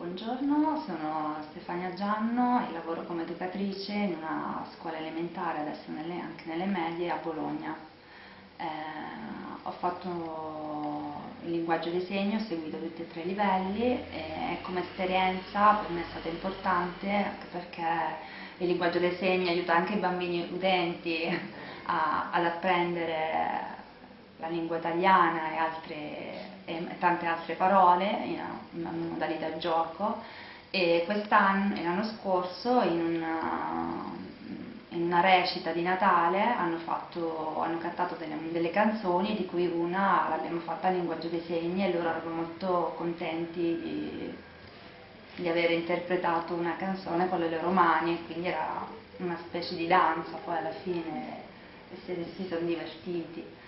Buongiorno, sono Stefania Gianno e lavoro come educatrice in una scuola elementare, adesso anche nelle medie a Bologna. Ho fatto il linguaggio dei segni, ho seguito tutti e tre i livelli e come esperienza per me è stata importante anche perché il linguaggio dei segni aiuta anche i bambini udenti ad apprendere la lingua italiana e tante altre parole in una modalità gioco e quest'anno e l'anno scorso in una recita di Natale hanno cantato delle canzoni di cui una l'abbiamo fatta in linguaggio dei segni e loro erano molto contenti di aver interpretato una canzone con le loro mani e quindi era una specie di danza poi alla fine e si sono divertiti.